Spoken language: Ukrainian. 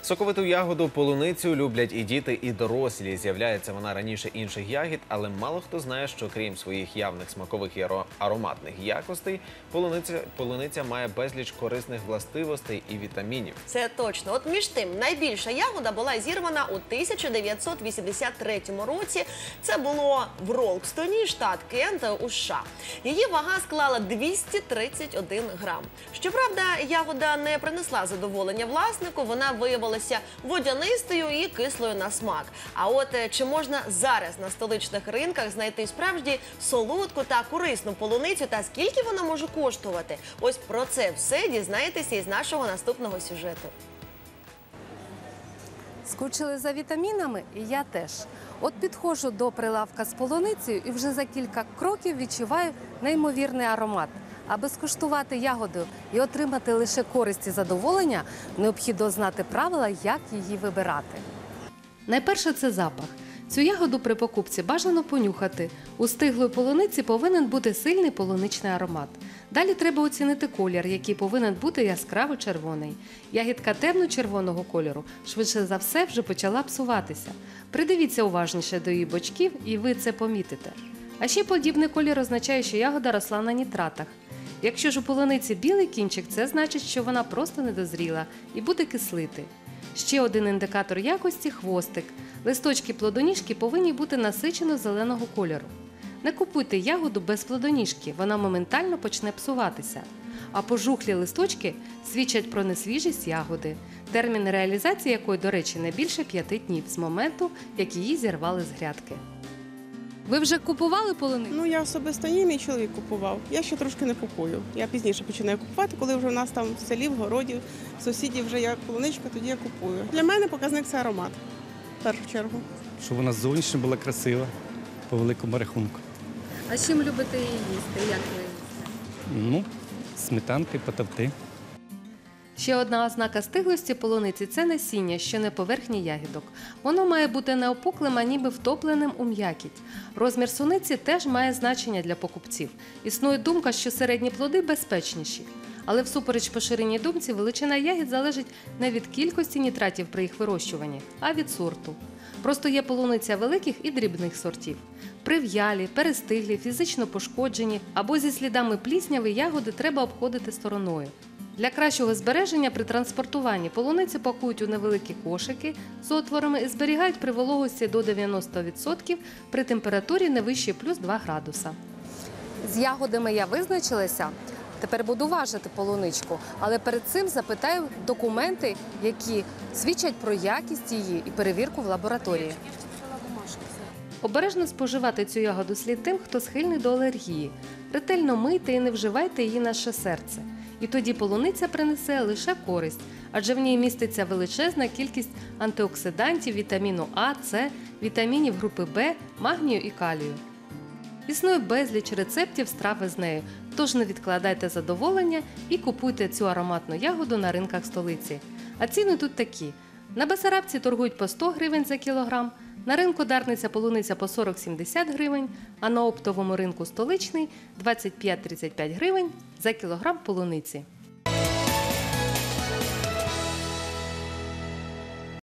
Соковиту ягоду полуницю люблять і діти, і дорослі. З'являється вона раніше інших ягід, але мало хто знає, що крім своїх явних смакових і ароматних якостей, полуниця має безліч корисних властивостей і вітамінів. Це точно. От між тим, найбільша ягода була зірвана у 1983 році. Це було в Ролкстоні, штат Кент, у США. Її вага склала 231 грам. Щоправда, ягода не принесла задоволення власнику, вона виявилася водянистою і кислою на смак. А от чи можна зараз на столичних ринках знайти справжню солодку та корисну полуницю та скільки вона може коштувати? Ось про це все дізнаєтеся із нашого наступного сюжету. Скучили за вітамінами? І я теж. От підходжу до прилавка з полуницею і вже за кілька кроків відчуваю неймовірний аромат. Аби скуштувати ягоду і отримати лише користь і задоволення, необхідно знати правила, як її вибирати. Найперше – це запах. Цю ягоду при покупці бажано понюхати. У стиглої полуниці повинен бути сильний полуничний аромат. Далі треба оцінити колір, який повинен бути яскраво червоний. Ягідка темно-червоного кольору швидше за все вже почала псуватися. Придивіться уважніше до її бочків і ви це помітите. А ще подібний колір означає, що ягода росла на нітратах. Якщо ж у полуниці білий кінчик, це значить, що вона просто недозріла і буде кислити. Ще один індикатор якості – хвостик. Листочки плодоніжки повинні бути насичено зеленого кольору. Не купуйте ягоду без плодоніжки, вона моментально почне псуватися. А пожухлі листочки свідчать про несвіжість ягоди, термін реалізації якої, до речі, не більше 5 днів з моменту, як її зірвали з грядки. Ви вже купували полуницю? Ну, я особисто ні, мій чоловік купував. Я ще трошки не купую. Я пізніше починаю купувати, коли вже в нас там в селі, в городі, в сусідів вже є полуничка, тоді я купую. Для мене показник – це аромат, в першу чергу. Щоб вона зовнішньо була красива, по великому рахунку. А чим любите її їсти? Як ви їсте? Ну, сметанки, потовти. Ще одна ознака стиглості полуниці – це насіння, що не поверхні ягідок. Воно має бути не опуклим, а ніби втопленим у м'якіть. Розмір суниці теж має значення для покупців. Існує думка, що середні плоди безпечніші. Але всупереч поширеній думці, величина ягід залежить не від кількості нітратів при їх вирощуванні, а від сорту. Просто є полуниця великих і дрібних сортів. Прив'ялі, перестиглі, фізично пошкоджені або зі слідами плісняви ягоди треба обходити стороною. Для кращого збереження при транспортуванні полуниці пакують у невеликі кошики з отворами і зберігають при вологості до 90% при температурі не вище плюс 2 градуса. З ягодами я визначилася. Тепер буду важити полуничку, але перед цим запитаю документи, які свідчать про якість її і перевірку в лабораторії. Обережно споживати цю ягоду слід тим, хто схильний до алергії. Ретельно мийте і не вживайте її на серце. І тоді полуниця принесе лише користь, адже в ній міститься величезна кількість антиоксидантів, вітаміну А, С, вітамінів групи В, магнію і калію. Існує безліч рецептів страви з нею, тож не відкладайте задоволення і купуйте цю ароматну ягоду на ринках столиці. А ціни тут такі. На Бесарабці торгують по 100 гривень за кілограм, на ринку Дарниця полуниця по 40-70 гривень, а на оптовому ринку Столичний – 25-35 гривень за кілограм полуниці.